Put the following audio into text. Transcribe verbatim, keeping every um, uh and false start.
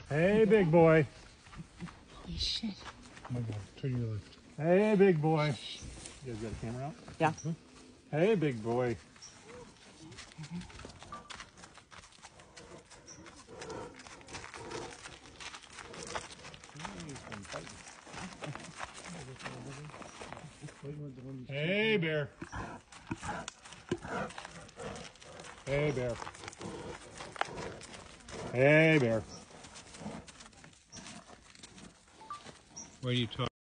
Hey, big boy. Holy shit. Oh my God, turn your left. Hey, big boy. You guys got a camera out? Yeah. Mm-hmm. Hey, big boy. Hey, bear. Hey, bear. Hey, bear. Where are you talking?